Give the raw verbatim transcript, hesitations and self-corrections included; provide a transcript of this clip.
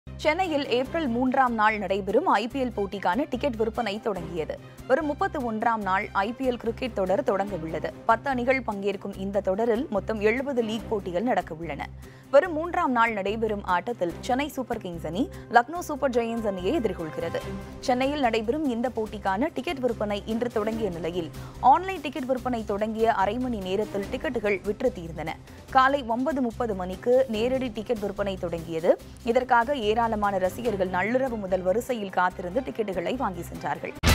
சென்னையில் ஏப்ரல் மூன்றாம் நாள் நடைபெறும் ஐபிஎல் போட்டிக்கான டிக்கெட் விற்பனை தொடங்கியது. வரும் முப்பத்தி ஒன்றாம் நாள் ஐபிஎல் கிரிக்கெட் தொடர் தொடங்கவுள்ளது. பத்து அணிகள் பங்கேற்கும் இந்த தொடரில் மொத்தம் எழுபது லீக் போட்டிகள் நடக்கவுள்ளன. வரும் மூன்றாம் நாள் நடைபெறும் ஆட்டத்தில் சென்னை சூப்பர் கிங்ஸ் அணி லக்னோ சூப்பர் ஜெயன்ஸ் அணியை எதிர்கொள்கிறது. சென்னையில் நடைபெறும் இந்த போட்டிக்கான டிக்கெட் விற்பனை இன்று தொடங்கிய நிலையில் ஆன்லைன் டிக்கெட் விற்பனை தொடங்கிய அரை மணி நேரத்தில் டிக்கெட்டுகள் விற்று தீர்ந்தன. காலை ஒன்பது முப்பது மணிக்கு நேரடி டிக்கெட் விற்பனை தொடங்கியது. இதற்காக ஏராளமான ரசிகர்கள் நள்ளிரவு முதல் வரிசையில் காத்திருந்து டிக்கெட்டுகளை வாங்கி சென்றார்கள்.